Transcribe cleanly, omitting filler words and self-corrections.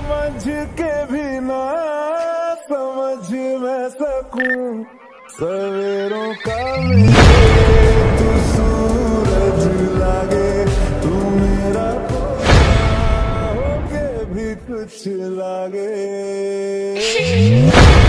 समझ के भी ना समझ मैं सकूं सवेरों का मेरे तू सूरज लागे तू मेरा कोई हो के भी कुछ लागे